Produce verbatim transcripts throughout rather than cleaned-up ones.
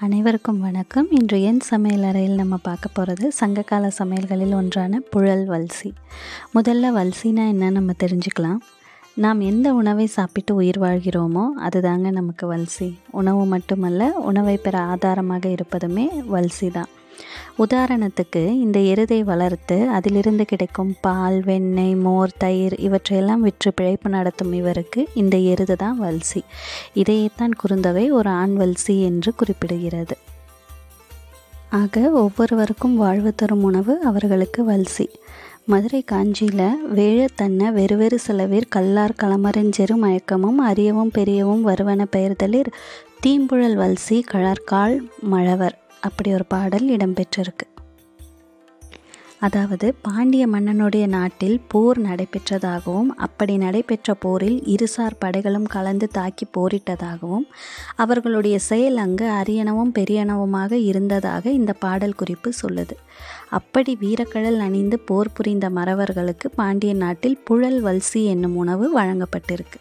அனைவருக்கும் வணக்கம். இன்று என் சமையலறையில் நம்ம பார்க்க போகிறது சங்ககால சமையல்களில் ஒன்றான புழல் வல்சி. முதல்ல வல்சினா என்ன நம்ம தெரிஞ்சுக்கலாம். நாம் எந்த உணவை சாப்பிட்டு உயிர் வாழ்கிறோமோ அதுதாங்க நமக்கு வல்சி. உணவு மட்டுமல்ல, உணவை பெற ஆதாரமாக இருப்பதுமே வல்சி தான். உதாரணத்துக்கு, இந்த எருதை வளர்த்து அதிலிருந்து கிடைக்கும் பால், வெண்ணெய், மோர், தயிர் இவற்றையெல்லாம் விற்று பிழைப்பு நடத்தும் இவருக்கு இந்த எருது தான் வல்சி. இதையேத்தான் குறுந்தொகை ஒரு ஆண் வல்சி என்று குறிப்பிடுகிறது. ஆக ஒவ்வொருவருக்கும் வாழ்வு தரும் உணவு அவர்களுக்கு வல்சி. மதுரை காஞ்சியில் வேழ தன்ன வெறுவெறு செலவிற் கல்லார் களமரஞ்செரு மயக்கமும் அரியவும் பெரியவும் வருவன பெயர்தலிர் தீம்புழல் வல்சி கழற்கால் மழவர் அப்படி ஒரு பாடல் இடம்பெற்றிருக்கு. அதாவது, பாண்டிய மன்னனுடைய நாட்டில் போர் நடைபெற்றதாகவும், அப்படி நடைபெற்ற போரில் இருசார் படைகளும் கலந்து தாக்கி போரிட்டதாகவும், அவர்களுடைய செயல் அங்கு அரியனவும் பெரியனவுமாக இருந்ததாக இந்த பாடல் குறிப்பு சொல்லுது. அப்படி வீரக்கழல் அணிந்து போர் புரிந்த மறவர்களுக்கு பாண்டிய நாட்டில் புழல் வல்சி என்னும் உணவு வழங்கப்பட்டிருக்கு.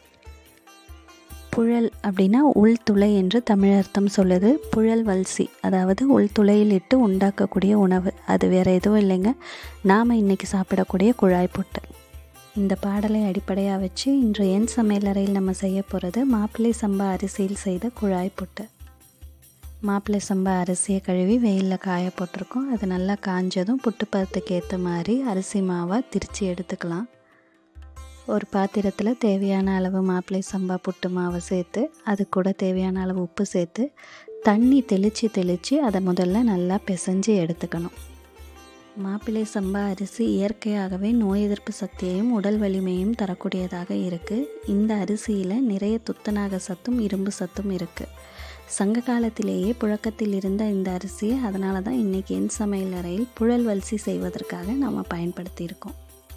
புழல் அப்படின்னா உள்துளை என்று தமிழர்த்தம் சொல்லுது. புழல் வல்சி அதாவது உள்துளையில் இட்டு உண்டாக்கக்கூடிய உணவு. அது வேறு எதுவும் இல்லைங்க, நாம் இன்றைக்கி சாப்பிடக்கூடிய குழாய் புட்டு. இந்த பாடலை அடிப்படையாக வச்சு இன்று என் சமையலறையில் நம்ம செய்ய போகிறது மாப்பிள்ளை சம்பா அரிசியில் செய்த குழாய் புட்டு. மாப்பிள்ளை சம்பா அரிசியை கழுவி வெயிலில் காய போட்டிருக்கோம். அது நல்லா காஞ்சதும் புட்டு பதத்துக்கு ஏற்ற மாதிரி அரிசி மாவாக திரித்து எடுத்துக்கலாம். ஒரு பாத்திரத்தில் தேவையான அளவு மாப்பிள்ளை சம்பா புட்டு மாவை சேர்த்து, அது கூட தேவையான அளவு உப்பு சேர்த்து தண்ணி தெளித்து தெளித்து அதை முதல்ல நல்லா பிசைஞ்சு எடுத்துக்கணும். மாப்பிள்ளை சம்பா அரிசி இயற்கையாகவே நோய் எதிர்ப்பு சக்தியையும் உடல் வலிமையும் தரக்கூடியதாக இருக்குது. இந்த அரிசியில் நிறைய துத்தநாக சத்தும் இரும்பு சத்தும் இருக்குது. சங்க காலத்திலேயே புழக்கத்தில் இருந்த இந்த அரிசியை அதனால தான் இன்றைக்கி என் சமையல் அறையில் புழல் வல்சி செய்வதற்காக நம்ம பயன்படுத்தியிருக்கோம்.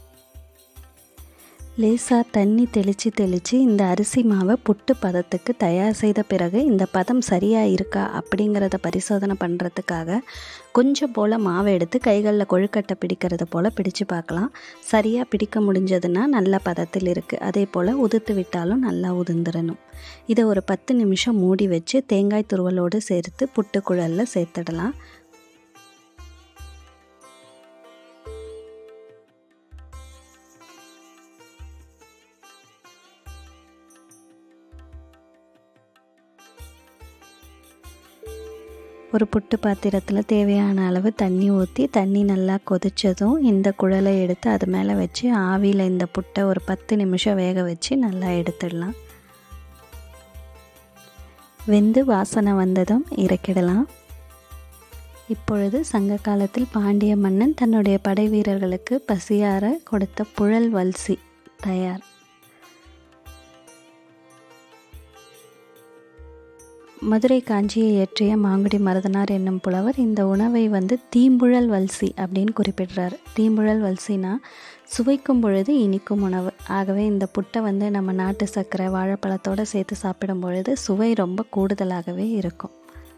லேசாக தண்ணி தெளித்து தெளித்து இந்த அரிசி மாவை புட்டு பதத்துக்கு தயார் செய்த பிறகு இந்த பதம் சரியாக இருக்கா அப்படிங்கிறத பரிசோதனை பண்ணுறதுக்காக கொஞ்சம் போல் மாவை எடுத்து கைகளில் கொழுக்கட்டை பிடிக்கிறது போல் பிடிச்சு பார்க்கலாம். சரியாக பிடிக்க முடிஞ்சதுன்னா நல்ல பதத்தில் இருக்குது. அதே போல் உதுத்து விட்டாலும் நல்லா உதிர்ந்துடணும். இதை ஒரு பத்து நிமிஷம் மூடி வச்சு தேங்காய் துருவலோடு சேர்த்து புட்டுக்குழலில் சேர்த்துடலாம். ஒரு புட்டு பாத்திரத்தில் தேவையான அளவு தண்ணி ஊற்றி, தண்ணி நல்லா கொதித்ததும் இந்த குழலை எடுத்து அது மேலே வச்சு ஆவியில் இந்த புட்டை ஒரு பத்து நிமிஷம் வேக வச்சு நல்லா எடுத்துடலாம். வெந்து வாசனை வந்ததும் இறக்கிடலாம். இப்பொழுது சங்க காலத்தில் பாண்டிய மன்னன் தன்னுடைய படை வீரர்களுக்கு பசியார கொடுத்த புழல் வல்சி தயார். மதுரை காஞ்சியை இயற்றிய மாங்குடி மருதனார் என்னும் புலவர் இந்த உணவை வந்து தீம்புழல் வல்சி அப்படின்னு குறிப்பிடுறார். தீம்புழல் வல்சினா சுவைக்கும் பொழுது இனிக்கும் உணவு. ஆகவே இந்த புட்டை வந்து நம்ம நாட்டு சர்க்கரை வாழைப்பழத்தோடு சேர்த்து சாப்பிடும் பொழுது சுவை ரொம்ப கூடுதலாகவே இருக்கும்.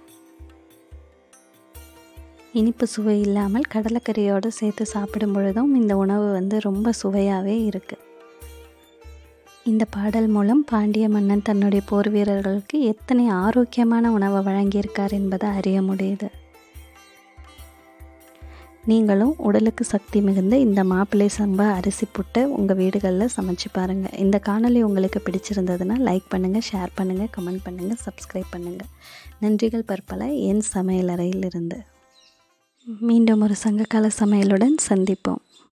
இனிப்பு சுவை இல்லாமல் கடலைக்கறியோடு சேர்த்து சாப்பிடும் பொழுதும் இந்த உணவு வந்து ரொம்ப சுவையாகவே இருக்குது. இந்த பாடல் மூலம் பாண்டிய மன்னன் தன்னுடைய போர் வீரர்களுக்கு எத்தனை ஆரோக்கியமான உணவை வழங்கியிருக்கார் என்பதை அறிய முடியுது. நீங்களும் உடலுக்கு சக்தி மிகுந்த இந்த மாப்பிள்ளை சம்பா அரிசி புட்டை உங்கள் வீடுகளில் சமைச்சு பாருங்கள். இந்த காணொளி உங்களுக்கு பிடிச்சிருந்ததுன்னா லைக் பண்ணுங்கள், ஷேர் பண்ணுங்கள், கமெண்ட் பண்ணுங்கள், சப்ஸ்கிரைப் பண்ணுங்கள். நன்றிகள் பற்பல என் சமையலறையில் இருந்து. மீண்டும் ஒரு சங்ககால சமையலுடன் சந்திப்போம்.